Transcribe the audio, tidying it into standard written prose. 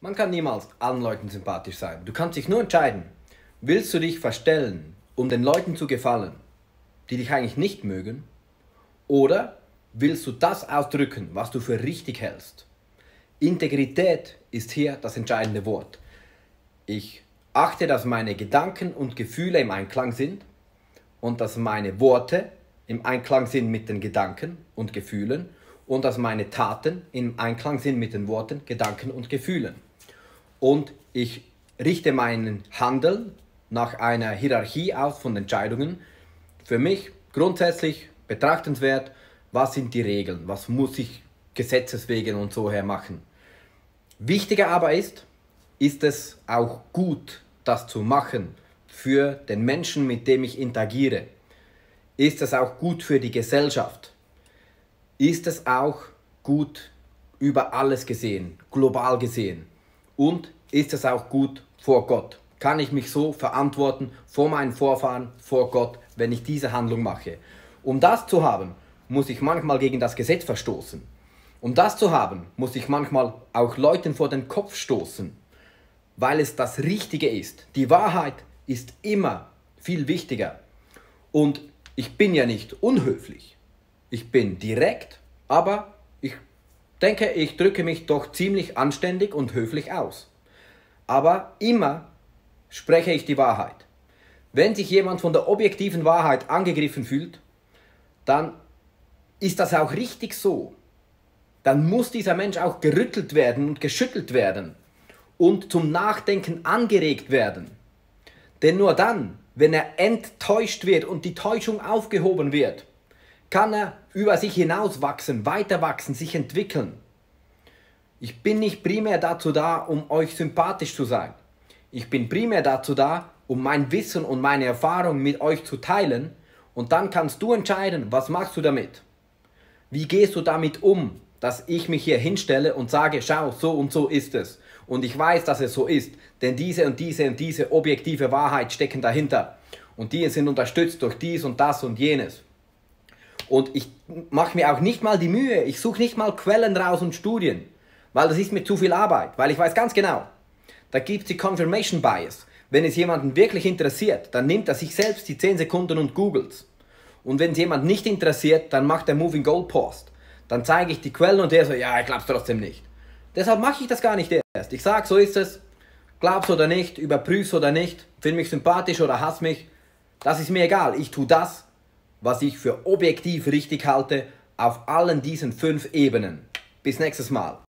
Man kann niemals allen Leuten sympathisch sein. Du kannst dich nur entscheiden, willst du dich verstellen, um den Leuten zu gefallen, die dich eigentlich nicht mögen, oder willst du das ausdrücken, was du für richtig hältst? Integrität ist hier das entscheidende Wort. Ich achte, dass meine Gedanken und Gefühle im Einklang sind und dass meine Worte im Einklang sind mit den Gedanken und Gefühlen und dass meine Taten im Einklang sind mit den Worten, Gedanken und Gefühlen. Und ich richte meinen Handeln nach einer Hierarchie aus von Entscheidungen. Für mich grundsätzlich betrachtenswert, was sind die Regeln, was muss ich gesetzeswegen und so her machen. Wichtiger aber ist es auch gut, das zu machen für den Menschen, mit dem ich interagiere? Ist es auch gut für die Gesellschaft? Ist es auch gut über alles gesehen, global gesehen? Und ist es auch gut vor Gott? Kann ich mich so verantworten vor meinen Vorfahren, vor Gott, wenn ich diese Handlung mache? Um das zu haben, muss ich manchmal gegen das Gesetz verstoßen. Um das zu haben, muss ich manchmal auch Leuten vor den Kopf stoßen, weil es das Richtige ist. Die Wahrheit ist immer viel wichtiger. Und ich bin ja nicht unhöflich. Ich bin direkt, aber ich denke, ich drücke mich doch ziemlich anständig und höflich aus. Aber immer spreche ich die Wahrheit. Wenn sich jemand von der objektiven Wahrheit angegriffen fühlt, dann ist das auch richtig so. Dann muss dieser Mensch auch gerüttelt werden und geschüttelt werden und zum Nachdenken angeregt werden. Denn nur dann, wenn er enttäuscht wird und die Täuschung aufgehoben wird, kann er über sich hinauswachsen, weiter wachsen, sich entwickeln. Ich bin nicht primär dazu da, um euch sympathisch zu sein. Ich bin primär dazu da, um mein Wissen und meine Erfahrung mit euch zu teilen, und dann kannst du entscheiden, was machst du damit? Wie gehst du damit um, dass ich mich hier hinstelle und sage, schau, so und so ist es. Und ich weiß, dass es so ist, denn diese und diese und diese objektive Wahrheit stecken dahinter. Und die sind unterstützt durch dies und das und jenes. Und ich mache mir auch nicht mal die Mühe, ich suche nicht mal Quellen raus und Studien, weil das ist mir zu viel Arbeit, weil ich weiß ganz genau, da gibt es die Confirmation Bias. Wenn es jemanden wirklich interessiert, dann nimmt er sich selbst die 10 Sekunden und googelt. Und wenn es jemand nicht interessiert, dann macht er Moving Goalpost. Dann zeige ich die Quellen und der so, ja, ich glaub's trotzdem nicht. Deshalb mache ich das gar nicht erst. Ich sage, so ist es, glaub's oder nicht, überprüf's oder nicht, find mich sympathisch oder hass mich, das ist mir egal. Ich tue das, was ich für objektiv richtig halte, auf allen diesen 5 Ebenen. Bis nächstes Mal.